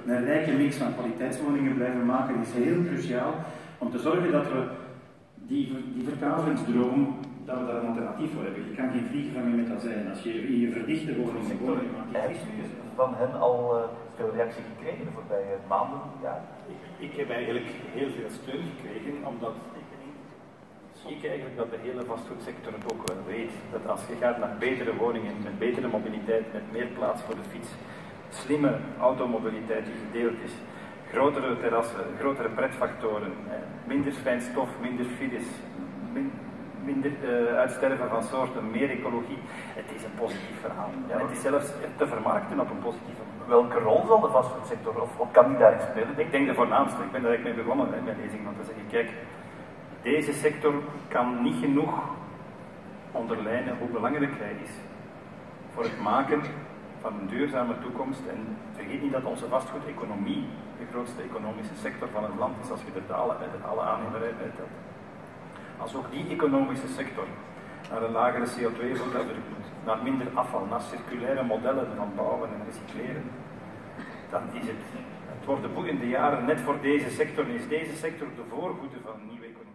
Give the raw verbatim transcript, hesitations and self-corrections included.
een rijke mix van kwaliteitswoningen blijven maken is heel cruciaal om te zorgen dat we die, die verkavelingsdroom, dat we daar een alternatief voor hebben. Je kan geen vlieg vangen met azijn. Als je in je verdichte woningen woont, heb je van hen al uh, veel reactie gekregen de voorbije maanden, ja? Ik, ik heb eigenlijk heel veel steun gekregen, omdat ik eigenlijk dat de hele vastgoedsector het ook wel weet. Dat als je gaat naar betere woningen, met betere mobiliteit, met meer plaats voor de fiets, slimme automobiliteit die gedeeld is, grotere terrassen, grotere pretfactoren, minder fijn stof, minder files, min, minder uh, uitsterven van soorten, meer ecologie. Het is een positief verhaal. Ja, het is zelfs te vermarkten op een positieve manier. Welke rol zal de vastgoedsector, of, of kan die daarin spelen? Ik denk de voornaamste. Ik ben daar eigenlijk mee begonnen met mijn lezing, om te zeggen, kijk, deze sector kan niet genoeg onderlijnen hoe belangrijk hij is voor het maken van een duurzame toekomst. En vergeet niet dat onze vastgoedeconomie de grootste economische sector van het land is, als je er alle, alle aannemerij bij telt. Als ook die economische sector naar een lagere C O twee voetafdruk moet, naar minder afval, naar circulaire modellen van bouwen en recycleren, dan is het, het wordt de boeiende jaren net voor deze sector, is deze sector de voorhoede van een nieuwe economie.